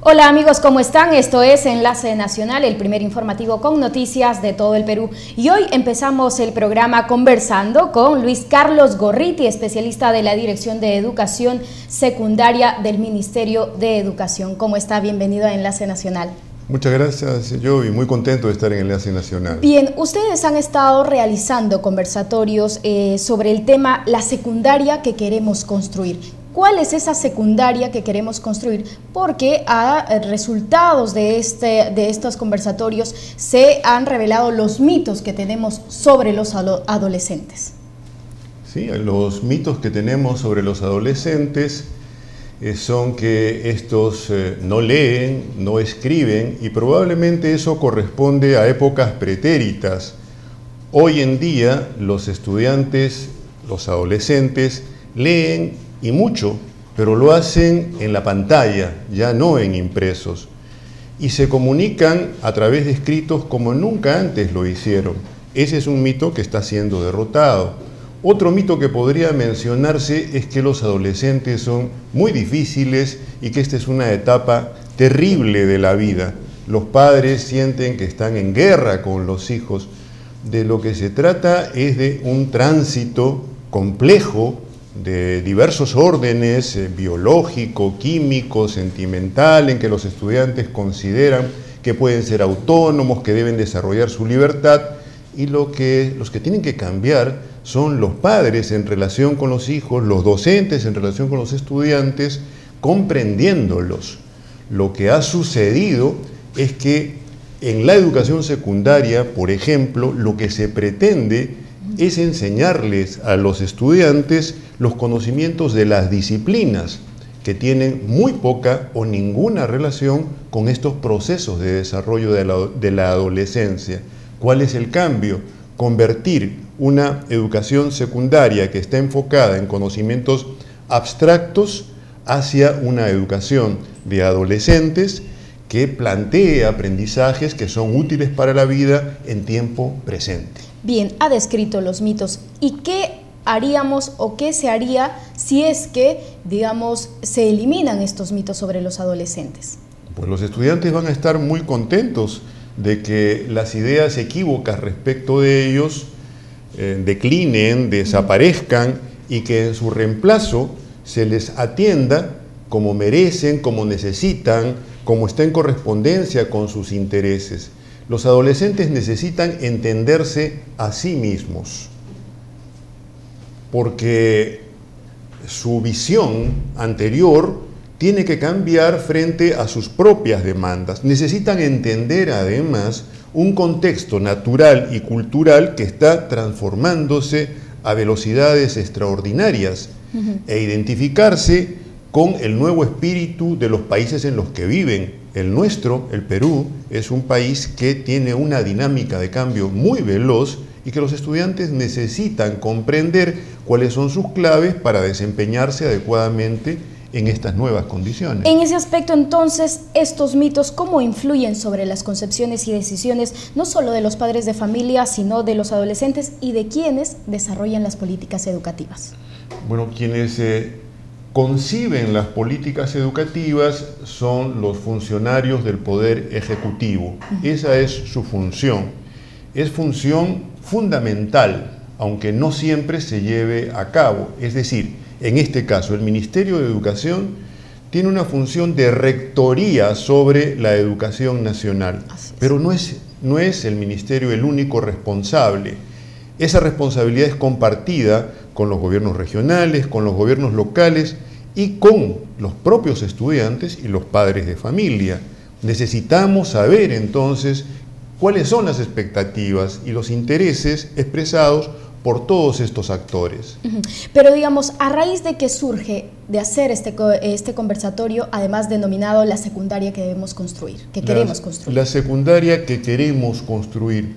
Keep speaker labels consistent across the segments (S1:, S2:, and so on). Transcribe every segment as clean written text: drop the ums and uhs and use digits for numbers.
S1: Hola amigos, ¿cómo están? Esto es Enlace Nacional, el primer informativo con noticias de todo el Perú. Y hoy empezamos el programa conversando con Luis Carlos Gorriti, especialista de la Dirección de Educación Secundaria del Ministerio de Educación. ¿Cómo está? Bienvenido a Enlace Nacional.
S2: Muchas gracias, yo y muy contento de estar en Enlace Nacional.
S1: Bien, ustedes han estado realizando conversatorios sobre el tema la secundaria que queremos construir. ¿Cuál es esa secundaria que queremos construir? Porque a resultados de estos conversatorios se han revelado los mitos que tenemos sobre los adolescentes.
S2: Sí, los mitos que tenemos sobre los adolescentes son que estos no leen, no escriben, y probablemente eso corresponde a épocas pretéritas. Hoy en día los estudiantes, los adolescentes, leen y mucho, pero lo hacen en la pantalla, ya no en impresos, y se comunican a través de escritos como nunca antes lo hicieron. Ese es un mito que está siendo derrotado. Otro mito que podría mencionarse es que los adolescentes son muy difíciles y que esta es una etapa terrible de la vida. Los padres sienten que están en guerra con los hijos. De lo que se trata es de un tránsito complejo de diversos órdenes, biológico, químico, sentimental, en que los estudiantes consideran que pueden ser autónomos, que deben desarrollar su libertad, y los que tienen que cambiar son los padres en relación con los hijos, los docentes en relación con los estudiantes, comprendiéndolos. Lo que ha sucedido es que en la educación secundaria, por ejemplo, lo que se pretende es enseñarles a los estudiantes los conocimientos de las disciplinas que tienen muy poca o ninguna relación con estos procesos de desarrollo de la adolescencia. ¿Cuál es el cambio? Convertir una educación secundaria que está enfocada en conocimientos abstractos hacia una educación de adolescentes que plantee aprendizajes que son útiles para la vida en tiempo presente.
S1: Bien, ha descrito los mitos. ¿Y qué haríamos o qué se haría si es que, digamos, se eliminan estos mitos sobre los adolescentes?
S2: Pues los estudiantes van a estar muy contentos de que las ideas equívocas respecto de ellos declinen, desaparezcan, y que en su reemplazo se les atienda como merecen, como necesitan, como está en correspondencia con sus intereses. Los adolescentes necesitan entenderse a sí mismos, porque su visión anterior tiene que cambiar frente a sus propias demandas. Necesitan entender además un contexto natural y cultural que está transformándose a velocidades extraordinarias e identificarse con el nuevo espíritu de los países en los que viven. El nuestro, el Perú, es un país que tiene una dinámica de cambio muy veloz y que los estudiantes necesitan comprender cuáles son sus claves para desempeñarse adecuadamente en estas nuevas condiciones.
S1: En ese aspecto, entonces, estos mitos, ¿cómo influyen sobre las concepciones y decisiones no solo de los padres de familia, sino de los adolescentes y de quienes desarrollan las políticas educativas?
S2: Bueno, quienes conciben las políticas educativas son los funcionarios del Poder Ejecutivo. Esa es su función. Es función fundamental, aunque no siempre se lleve a cabo. Es decir, en este caso, el Ministerio de Educación tiene una función de rectoría sobre la educación nacional, pero no es el Ministerio el único responsable. Esa responsabilidad es compartida con los gobiernos regionales, con los gobiernos locales y con los propios estudiantes y los padres de familia. Necesitamos saber entonces cuáles son las expectativas y los intereses expresados por todos estos actores.
S1: Pero digamos, a raíz de que surge de hacer este conversatorio, además denominado la secundaria que debemos construir, que queremos construir.
S2: La secundaria que queremos construir.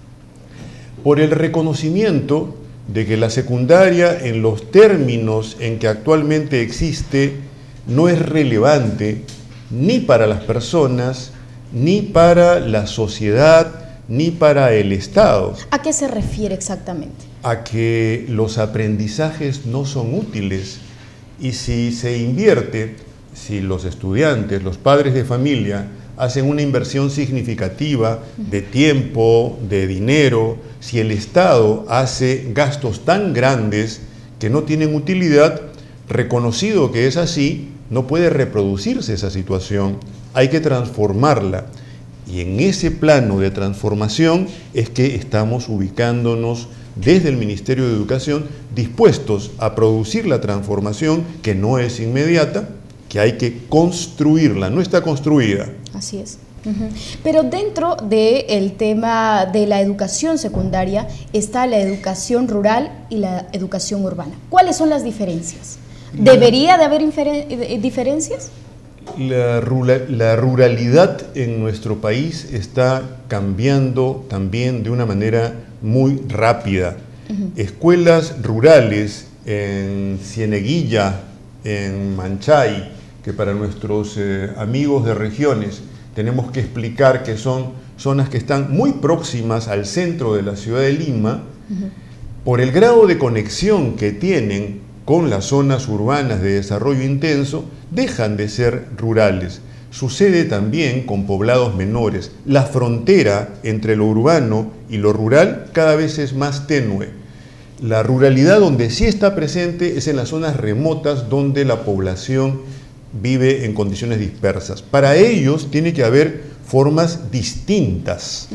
S2: Por el reconocimiento de que la secundaria, en los términos en que actualmente existe, no es relevante ni para las personas, ni para la sociedad, ni para el Estado.
S1: ¿A qué se refiere exactamente?
S2: A que los aprendizajes no son útiles, y si se invierte si los estudiantes, los padres de familia, hacen una inversión significativa de tiempo, de dinero, si el Estado hace gastos tan grandes que no tienen utilidad, reconocido que es así, no puede reproducirse esa situación, hay que transformarla. Y en ese plano de transformación es que estamos ubicándonos desde el Ministerio de Educación, dispuestos a producir la transformación que no es inmediata, que hay que construirla, no está construida.
S1: Así es. Pero dentro del tema de la educación secundaria está la educación rural y la educación urbana. ¿Cuáles son las diferencias? ¿Debería de haber diferencias?
S2: La ruralidad en nuestro país está cambiando también de una manera muy rápida. Escuelas rurales en Cieneguilla, en Manchay, que para nuestros amigos de regiones tenemos que explicar que son zonas que están muy próximas al centro de la ciudad de Lima, por el grado de conexión que tienen con las zonas urbanas de desarrollo intenso, dejan de ser rurales. Sucede también con poblados menores. La frontera entre lo urbano y lo rural cada vez es más tenue. La ruralidad donde sí está presente es en las zonas remotas donde la población vive en condiciones dispersas. Para ellos tiene que haber formas distintas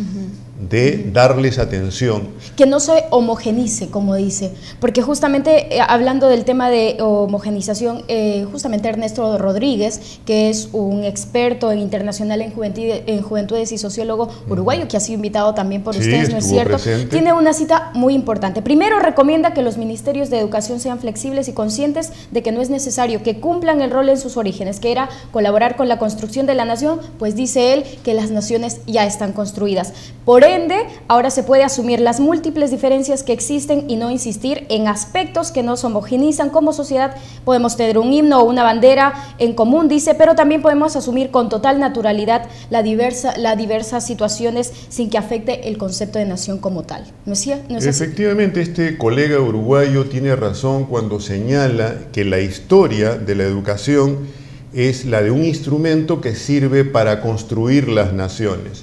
S2: de darles atención.
S1: Que no se homogenice, como dice, porque justamente hablando del tema de homogenización, justamente Ernesto Rodríguez, que es un experto internacional en juventudes y sociólogo uruguayo, que ha sido invitado también por ustedes, ¿no es cierto?
S2: Presente.
S1: Tiene una cita muy importante. Primero, recomienda que los ministerios de educación sean flexibles y conscientes de que no es necesario que cumplan el rol en sus orígenes, que era colaborar con la construcción de la nación, pues dice él que las naciones ya están construidas. Por ende, ahora se puede asumir las múltiples diferencias que existen y no insistir en aspectos que nos homogenizan como sociedad. Podemos tener un himno o una bandera en común, dice, pero también podemos asumir con total naturalidad las diversas situaciones sin que afecte el concepto de nación como tal. ¿No es cierto? ¿No es así?
S2: Efectivamente, este colega uruguayo tiene razón cuando señala que la historia de la educación es la de un instrumento que sirve para construir las naciones.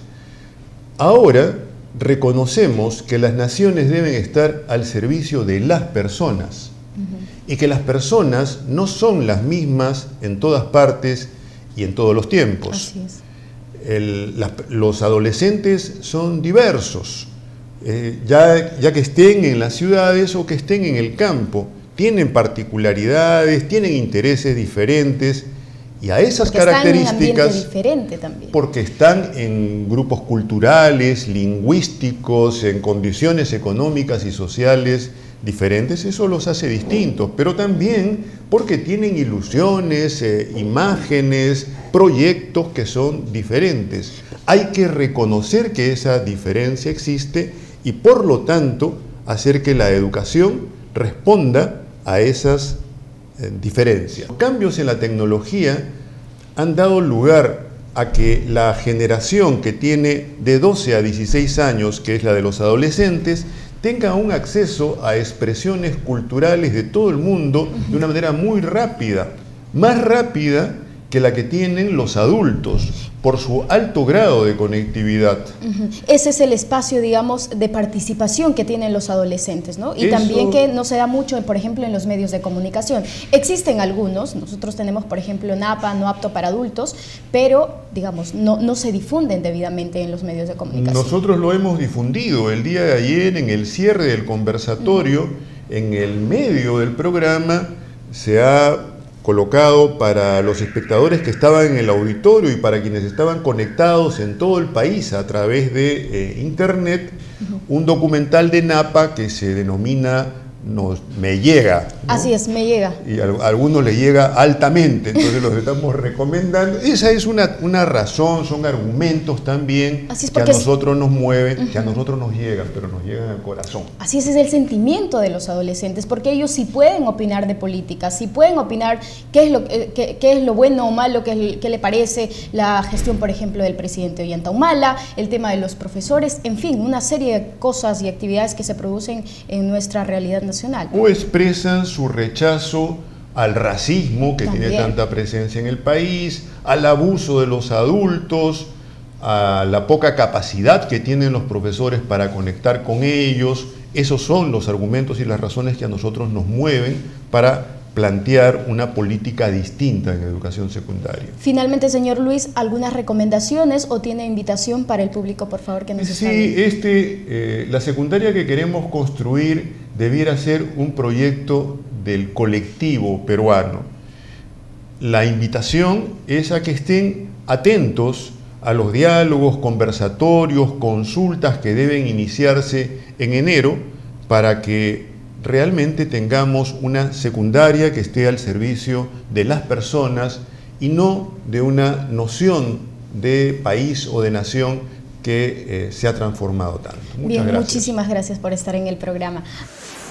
S2: Ahora reconocemos que las naciones deben estar al servicio de las personas y que las personas no son las mismas en todas partes y en todos los tiempos.
S1: Así es.
S2: Los adolescentes son diversos, ya que estén en las ciudades o que estén en el campo, tienen particularidades, tienen intereses diferentes. Y a esas características,
S1: están en un ambiente diferente también.
S2: Porque están en grupos culturales, lingüísticos, en condiciones económicas y sociales diferentes, eso los hace distintos, pero también porque tienen ilusiones, imágenes, proyectos que son diferentes. Hay que reconocer que esa diferencia existe y por lo tanto hacer que la educación responda a esas diferencias. Los cambios en la tecnología han dado lugar a que la generación que tiene de 12 a 16 años, que es la de los adolescentes, tenga un acceso a expresiones culturales de todo el mundo de una manera muy rápida, más rápida que la que tienen los adultos, por su alto grado de conectividad.
S1: Ese es el espacio, digamos, de participación que tienen los adolescentes, ¿no? Y también que no se da mucho, por ejemplo, en los medios de comunicación. Existen algunos, nosotros tenemos, por ejemplo, NAPA, no apto para adultos, pero, digamos, no se difunden debidamente en los medios de comunicación.
S2: Nosotros lo hemos difundido el día de ayer en el cierre del conversatorio, en el medio del programa, se ha colocado para los espectadores que estaban en el auditorio y para quienes estaban conectados en todo el país a través de internet, un documental de NAPA que se denomina Me Llega, ¿no?
S1: Así es, Me Llega.
S2: Y a algunos le llega altamente, entonces los estamos recomendando. Esa es una razón, son argumentos también que a nosotros nos mueven, que a nosotros nos llegan, pero nos llegan al corazón.
S1: Así es el sentimiento de los adolescentes, porque ellos sí pueden opinar de política, sí pueden opinar qué es lo bueno o malo, qué le parece la gestión, por ejemplo, del presidente Ollanta Humala, el tema de los profesores, en fin, una serie de cosas y actividades que se producen en nuestra realidad nacional.
S2: O expresan su rechazo al racismo que tiene tanta presencia en el país, al abuso de los adultos, a la poca capacidad que tienen los profesores para conectar con ellos. Esos son los argumentos y las razones que a nosotros nos mueven para plantear una política distinta en educación secundaria.
S1: Finalmente, señor Luis, ¿algunas recomendaciones o tiene invitación para el público, por favor, que nos está viendo?
S2: Sí, la secundaria que queremos construir debiera ser un proyecto del colectivo peruano. La invitación es a que estén atentos a los diálogos, conversatorios, consultas que deben iniciarse en enero para que realmente tengamos una secundaria que esté al servicio de las personas y no de una noción de país o de nación que se ha transformado tanto.
S1: Muchas gracias. Muchísimas gracias por estar en el programa.